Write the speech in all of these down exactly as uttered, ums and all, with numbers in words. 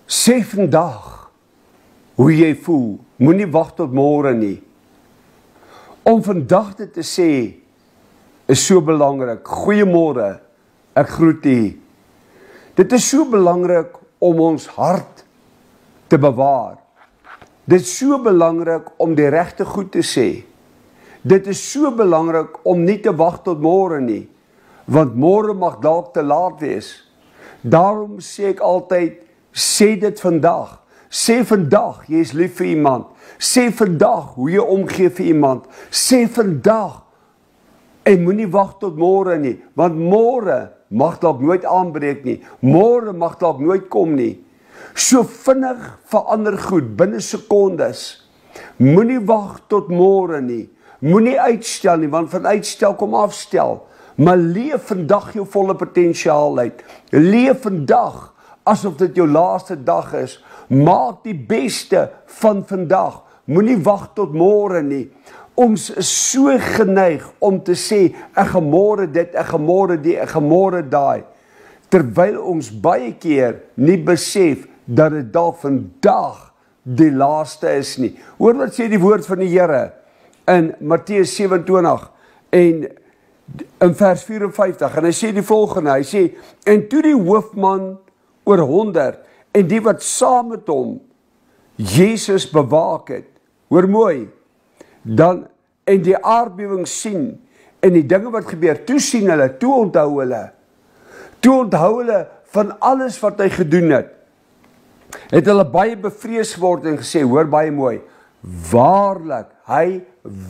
Sê vandag hoe jy voel. Moenie wag tot môre nie. Om vandag dit te sê is so belangrik. Goeiemôre, ek groet u. Dit is so belangrik om ons hart te bewaar. Dit is so belangrik om die regte goed te sê. Dit is so belangrik om nie te wag tot môre nie, want môre mag dalk te laat wees. Daarom sê ek altyd, sê dit vandag. Sê vandag, jy is lief vir iemand. Sê vandag hoe jy omgee vir iemand. Sê vandag, en moenie wag tot môre nie, want môre mag dalk nooit aanbreek nie. Môre mag dalk nooit kom nie. So vinnig verander goed binne sekondes. Moenie wag tot môre nie. Moenie uitstel nie, want van uitstel kom afstel. Maar leef vandag jou volle potensiaal uit. Leef vandag asof dit jou laaste dag is. Maak die beste van vandag. Moenie wag tot môre nie. Ons is so geneig om te sê, ek gaan môre dit, ek gaan môre die, ek gaan môre daai. Terwyl ons baie keer nie besef dat dit dalk vandag die laaste is nie. Hoor wat sê die woord van die Here in Matteus sewe en twintig en in vers vyf en vyftig, en hy sê die volgende, hy sê, en toe die hoofman oor honderd, en die wat saam met hom Jesus bewaak het, hoor mooi, dan, en die aardbewing sien, en die dinge wat gebeur, toe sien hulle, toe onthou hulle, toe onthou hulle van alles wat hy gedoen het, het hulle baie bevrees geword en gesê, hoor baie mooi, waarlik, hy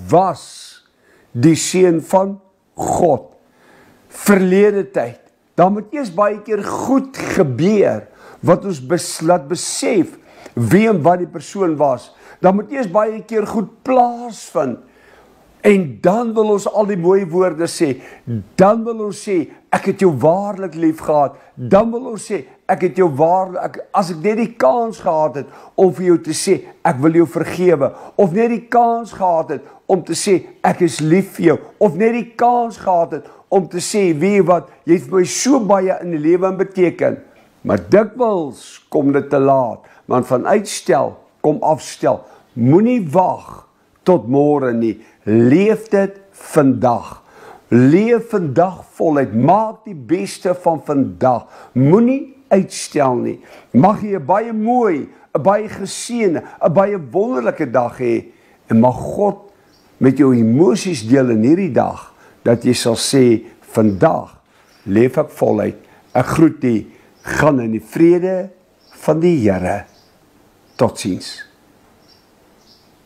was die seun van God, verlede tyd, dan moet eers baie keer goed gebeur, wat ons laat besef, wie en wat die persoon was, dan moet eers baie keer goed plaasvind, en dan wil ons al die mooie woorde sê, dan wil ons sê, ek het jou waarlik lief gehad, dan wil ons sê, ek het jou waarlik, ek, as ek net die kans gehad het, om vir jou te sê, ek wil jou vergewe, of net die kans gehad het, om te sê, ek is lief vir jou, of net die kans gehad het, om te sê, weet jy wat, jy het my so baie in die lewe beteken, maar dikwels kom dit te laat, want van uitstel, kom afstel, moenie wag, tot môre nie, leef dit vandag, leef vandag voluit, maak die beste van vandag, moenie uitstel nie, mag jy 'n baie mooi, 'n baie geseënde, 'n baie wonderlike dag hê, en mag God met jou emosies deel in hierdie dag, dat jy sal sê, vandag leef ek voluit, ek groet die, gaan in die vrede van die Here, totsiens.